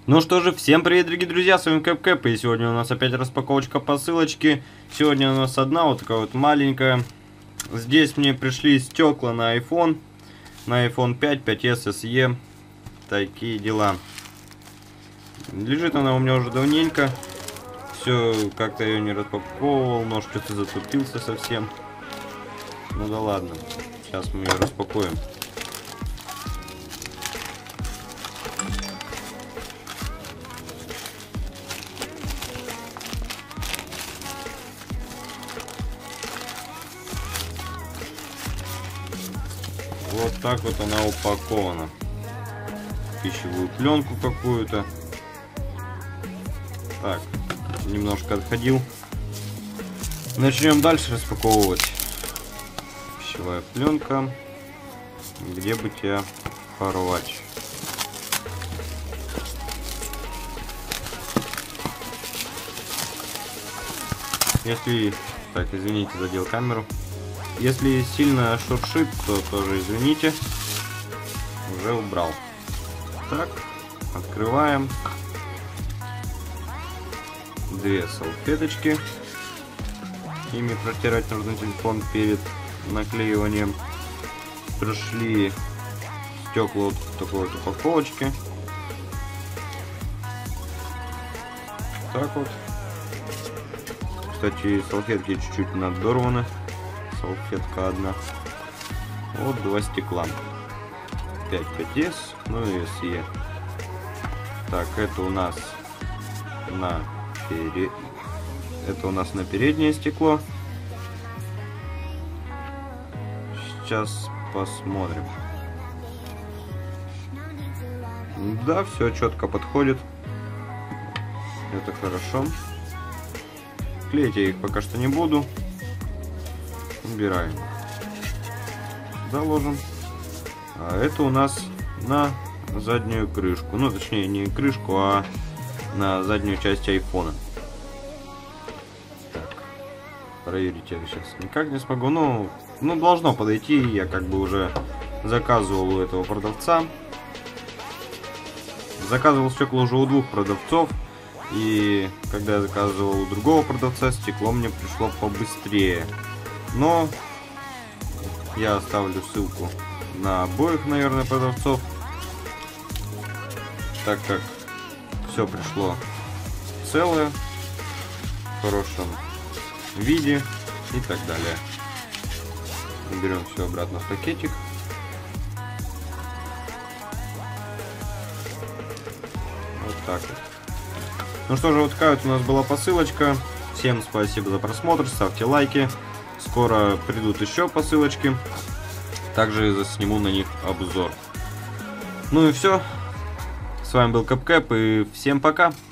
Ну что же, всем привет, дорогие друзья, с вами Кэп, и сегодня у нас опять распаковочка посылочки. Сегодня у нас одна вот такая вот маленькая. Здесь мне пришли стекла на iPhone 5, 5s SE, такие дела. Лежит она у меня уже давненько, все, как-то ее не распаковывал, нож что-то затупился совсем. Ну да ладно, сейчас мы ее распакуем. Вот так вот она упакована. Пищевую пленку какую-то. Так, немножко отходил. Начнем дальше распаковывать. Пищевая пленка. Где бы тебя порвать? Если... Так, извините, задел камеру. Если сильно шуршит, то тоже извините. Уже убрал. Так, открываем. Две салфеточки. Ими протирать нужно телефон перед наклеиванием. Пришли стекла вот в такой вот упаковочке. Так вот. Кстати, салфетки чуть-чуть надорваны. Салфетка одна. Вот два стекла. 5 5s, ну и SE. Так, это у нас на переднее стекло. Сейчас посмотрим. Да, все четко подходит. Это хорошо. Клеить я их пока что не буду. Убираем. Заложим. А это у нас на заднюю крышку. Ну, точнее, не крышку, а на заднюю часть айфона. Так. Проверить я сейчас никак не смогу. Ну, должно подойти. Я как бы уже заказывал у этого продавца. Заказывал стекла уже у двух продавцов. И когда я заказывал у другого продавца, стекло мне пришло побыстрее. Но я оставлю ссылку на обоих, наверное, продавцов, так как все пришло целое, в хорошем виде и так далее. Берем все обратно в пакетик. Вот так вот. Ну что же, вот такая вот у нас была посылочка. Всем спасибо за просмотр, ставьте лайки. Скоро придут еще посылочки. Также засниму на них обзор. Ну и все. С вами был Кэп, и всем пока.